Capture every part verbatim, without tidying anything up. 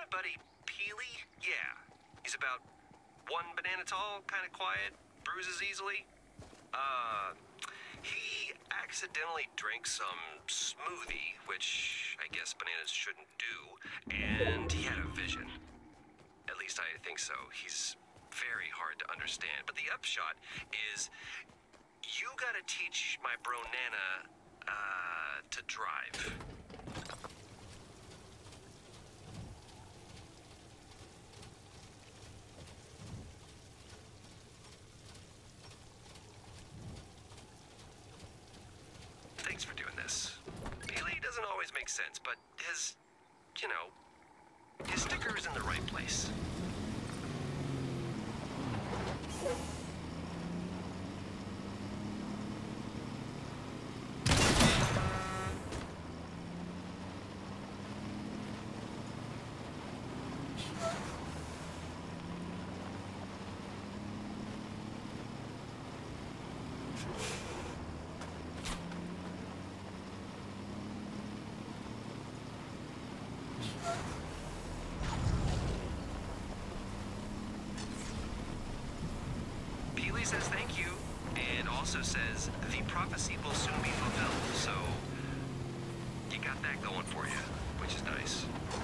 buddy Peely? Yeah. He's about one banana tall, kind of quiet, bruises easily. Uh, he accidentally drank some smoothie, which I guess bananas shouldn't do, and he had a vision. At least I think so. He's very hard to understand. But the upshot is, you gotta teach my bro Nana, uh, to drive. Thanks for doing this. Peely doesn't always make sense, but his, you know, his sticker is in the right place. Peely says thank you, and also says the prophecy will soon be fulfilled, so you got that going for you, which is nice.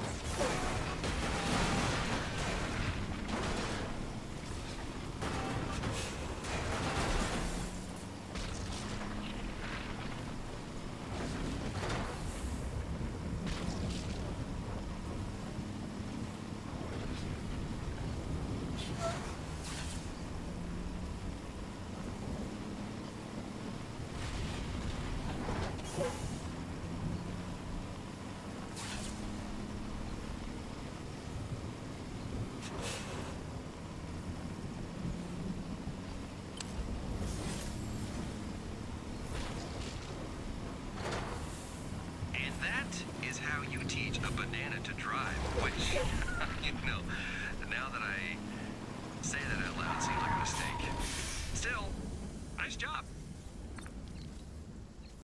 How you teach a banana to drive, which, you know, now that I say that out loud, it seems like a mistake. Still, nice job.